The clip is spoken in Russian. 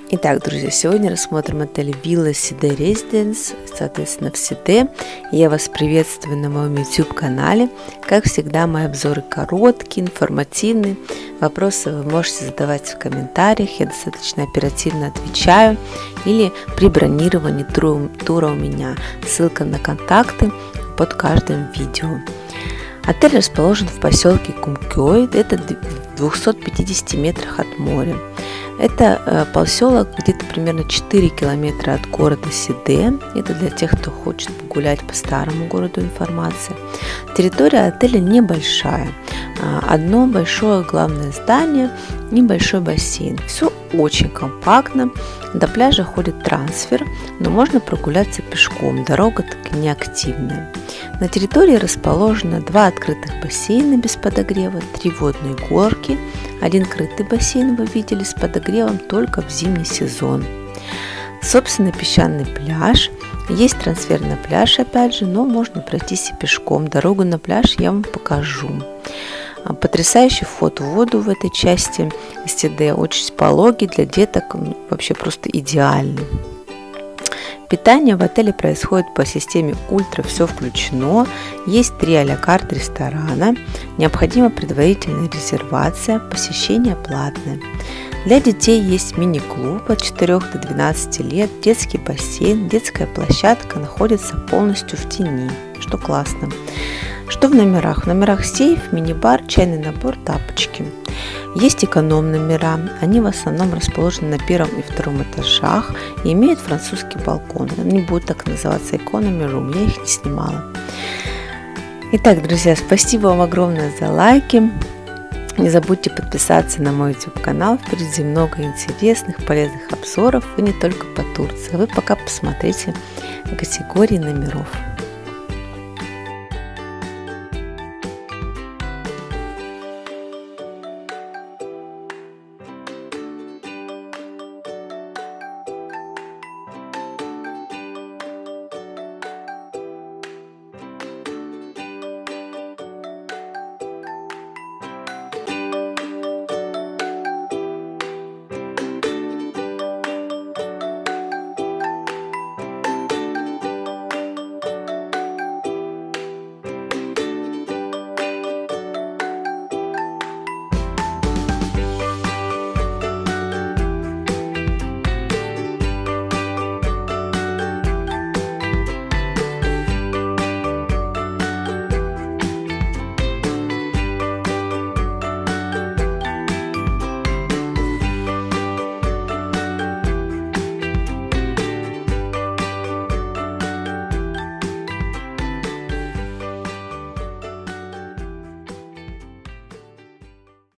Итак, друзья, сегодня рассмотрим отель Villa Side Residence, соответственно, в Сиде. Я вас приветствую на моем YouTube-канале. Как всегда, мои обзоры короткие, информативные. Вопросы вы можете задавать в комментариях, я достаточно оперативно отвечаю. Или при бронировании тура у меня. Ссылка на контакты под каждым видео. Отель расположен в поселке Кумкёй, это в 250 метрах от моря. Это поселок где-то примерно 4 километра от города Сиде. Это для тех, кто хочет погулять по старому городу, информация. Территория отеля небольшая. Одно большое главное здание, небольшой бассейн. Все очень компактно. До пляжа ходит трансфер, но можно прогуляться пешком. Дорога так неактивная. На территории расположено 2 открытых бассейна без подогрева, 3 водные горки. Один крытый бассейн вы видели с подогревом только в зимний сезон. Собственный песчаный пляж. Есть трансфер на пляж, опять же, но можно пройтись и пешком. Дорогу на пляж я вам покажу. Потрясающий вход в воду в этой части Сиде, очень пологий, для деток вообще просто идеальный. Питание в отеле происходит по системе ультра, все включено. Есть 3 а-ля карт ресторана. Необходима предварительная резервация, посещение платное. Для детей есть мини-клуб от 4 до 12 лет, детский бассейн, детская площадка находится полностью в тени, что классно. Что в номерах? В номерах сейф, мини-бар, чайный набор, тапочки. Есть эконом-номера, они в основном расположены на 1 и 2 этажах и имеют французский балкон. Они будут так называться economy room, я их не снимала. Итак, друзья, спасибо вам огромное за лайки. Не забудьте подписаться на мой YouTube канал, впереди много интересных, полезных обзоров и не только по Турции. Вы пока посмотрите категории номеров.